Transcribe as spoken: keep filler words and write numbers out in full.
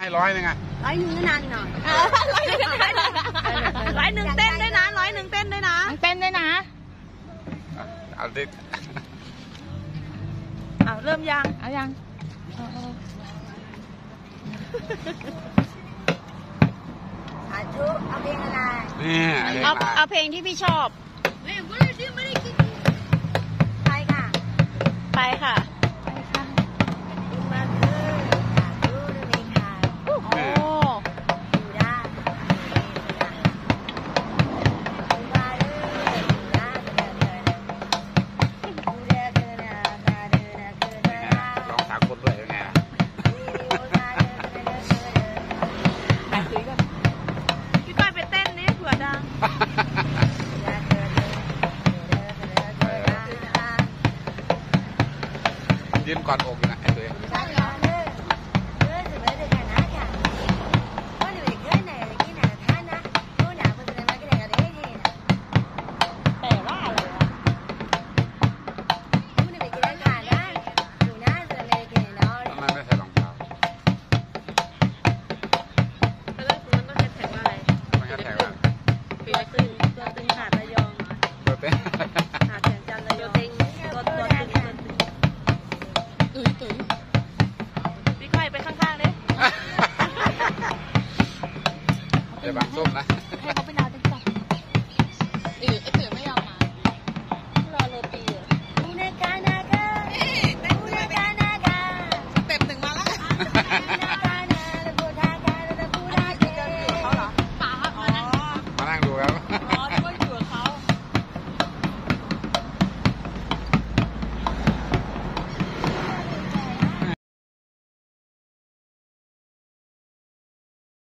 ให้ร้อยหนึ่งอ่ะร้อยหนึ่งนานหน่อยร้อยหนึ่งเต้นด้วยนะร้อยหนึ่งเต้นด้วยนะเต้นด้วยนะเอาดิเอาเริ่มยังเอายังสาธุเอาเพลงอะไรนี่เอาเอาเพลงที่พี่ชอบไปค่ะไปค่ะมาเถอะสาธุเลยค่ะโอ้อยู่ได้มาเลยอยู่ได้ดูแลเธอนะตาเดินนะเธอนะร้องสากลด้วยยังไงล่ะพี่ก้อยไปเต้นนี่เผื่อดังยืนก่อนอกนะไอ้ตัวเองแต่ว่าอะไรทำไมไม่ใส่รองเท้าแล้วมันต้องแฮชแท็กว่าอะไรไม่ใช่แท็กว่าตัวตึงตัวตึงหาดระยองตัวเต้นหาดแสงจันทร์ระยองตัวตึงตัวตึงตัวตึงพี่ก้อยไปข้างๆเลยเดี๋ยวบางส้มนะให้เขาไปน